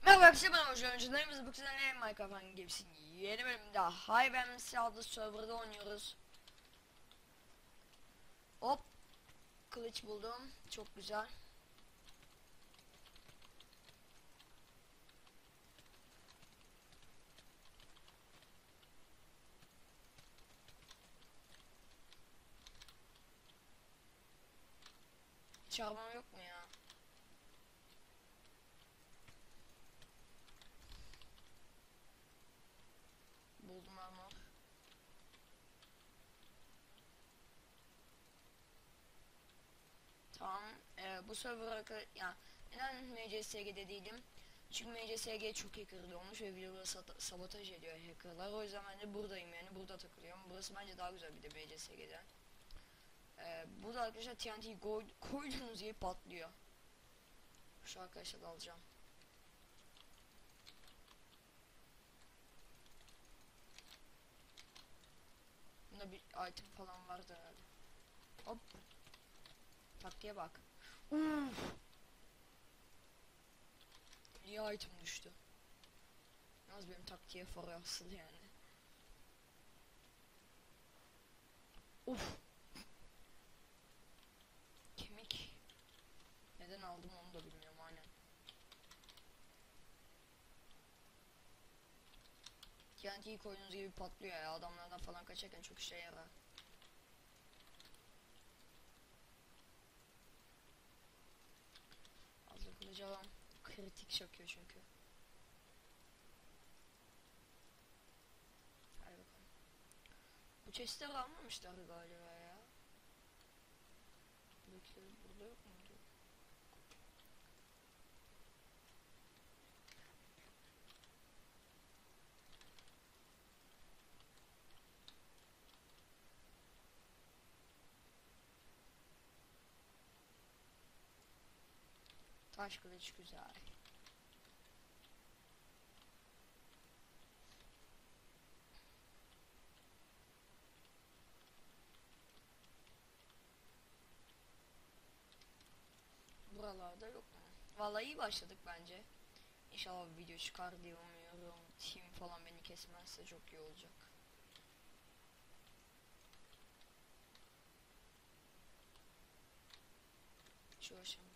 Merhaba arkadaşlar, ben Hoca Öncülerimiz bu güzel Minecraft Games'in yeni bölümünde Hive adlı serverda oynuyoruz. Hop, kılıç buldum, çok güzel. Çarpmam yok mu ya? Buldum armor. Tamam, bu server ya neden MCSG'de değilim? Çünkü MCSG çok hackerlı olmuş ve videoları sabotaj ediyor hackerlar. O yüzden ben de buradayım, yani burada takılıyorum. Burası bence daha güzel bir de MCSG'den. Burada arkadaşlar TNT koyduğunuz gibi patlıyor. Şu arkadaşlar da alacağım. Bunda bir item falan vardı herhalde. Hop. Taktiğe bak. Uf. İyi item düştü. Az benim taktiğe for asıl yani. Uf. Kemik. Neden aldım onu da bilmiyorum aynen. TNT'yi koyduğunuz gibi patlıyor ya, adamlardan falan kaçarken çok işe yarar. Az kılıcı alalım. Kritik çakıyor çünkü. Hadi bakalım. Bu chest'leri almamışlar galiba ya. Buradakileri burada yok muydu? Taş kılıç güzel. Buralarda yok mu? Vallahi iyi başladık bence. İnşallah bir video çıkar diye umuyorum. Team falan beni kesmezse çok iyi olacak. Şu aşama.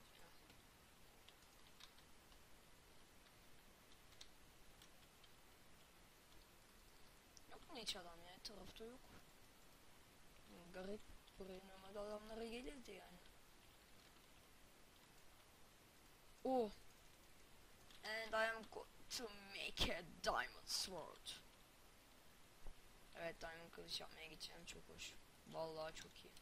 Yok mu hiç adam ya? Tarafta yok. Garip. Buraya normalde adamlara gelirdi yani. Oh. And I am going to make a diamond sword. Evet, diamond kılıç yapmaya gideceğim, çok hoş. Vallahi çok iyi.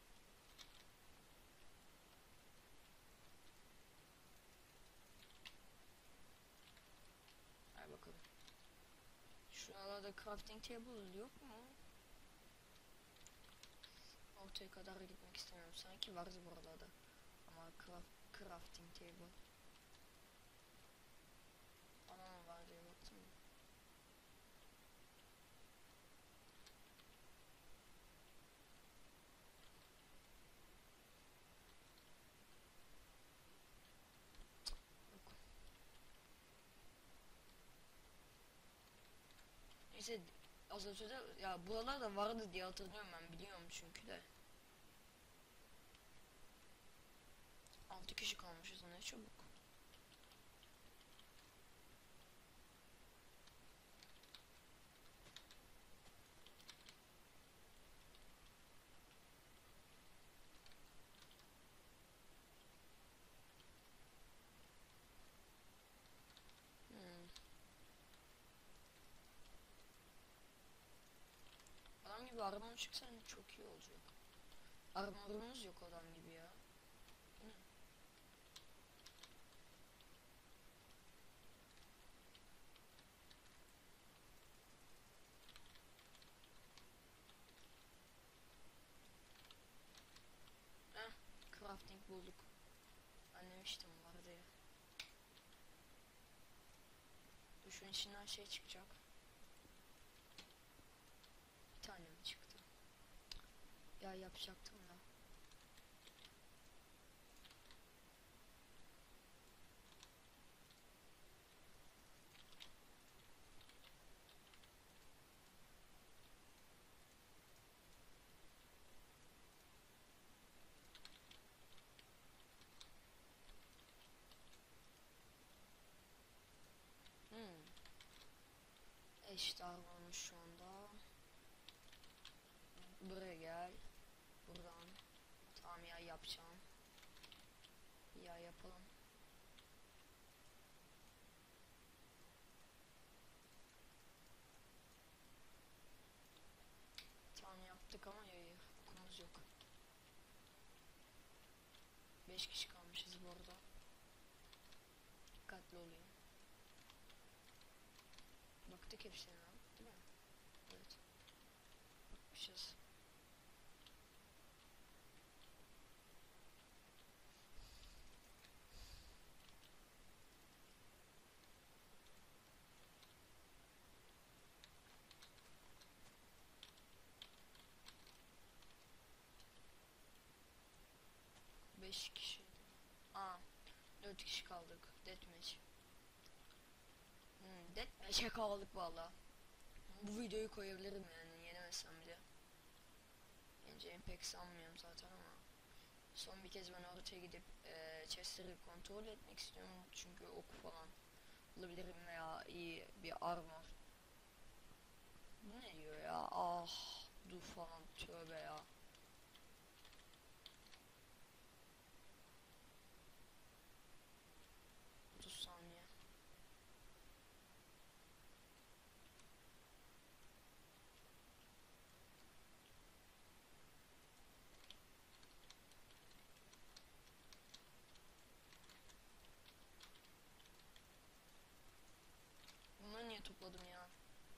Hadi bakalım. Şuralarda crafting table yok mu? Ortaya kadar gitmek istemiyorum. Sanki vardı buralarda. Ama crafting table. Bana mı var diye baktım. Yok. Neyse, az önce de ya buralarda vardı diye hatırlıyorum, ben biliyorum çünkü de. 6 kişi kalmışız, ne çabuk. Hmm. Adam gibi armor çıksa çok iyi olacak. Armorumuz yok adam gibi ya. Hı. Heh, crafting bulduk. Anlamıştım var diye. Düşün içinden şey çıkacak. Bir tane mi çıktı? Ya yapacaktım da. eşit olmuş şu anda. Buraya gel. Buradan. Tamam ya, yapacağım. Ya yapalım. Tamam yaptık ama yayı okumuz yok. 5 kişi kalmışız bu arada. Dikkatli olayım. Baktık hepsine, değil mi? Evet. Bakmışız. Beş kişi. Aa, 4 kişi kaldık. Deathmatch. Deathmatch'e kaldık valla. Bu videoyu koyabilirim yani, yenemezsem bile. Yeneceğimi pek sanmıyorum zaten ama. Son bir kez ben ortaya gidip chestleri kontrol etmek istiyorum. Çünkü ok falan bulabilirim veya iyi bir armor. Bu ne diyor ya? Ah, dur falan, tövbe ya. Saniye. Bunları niye topladım ya?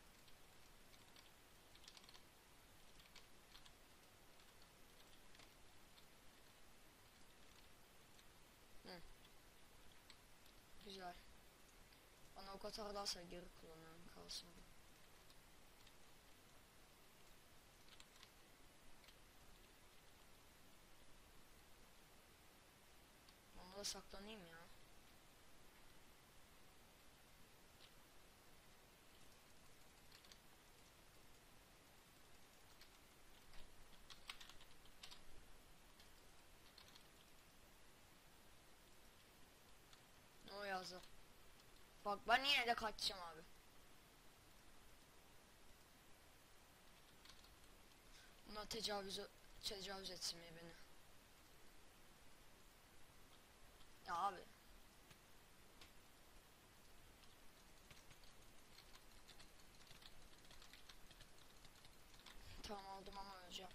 Hı, güzel. Bana o katarlarsa geri kullanırım, kalsın bu. Onu da saklanayım ya. Ne o yazdı? Bak ben yine de kaçacağım abi. Buna tecavüz etsin mi beni? Ya abi. Tamam, aldım ama öleceğim.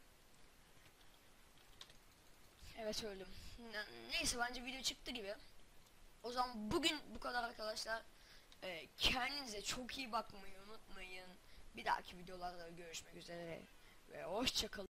Evet, öldüm. Neyse, bence video çıktı gibi. O zaman bugün bu kadar arkadaşlar. Kendinize çok iyi bakmayı unutmayın. Bir dahaki videolarda görüşmek üzere ve hoşça kalın.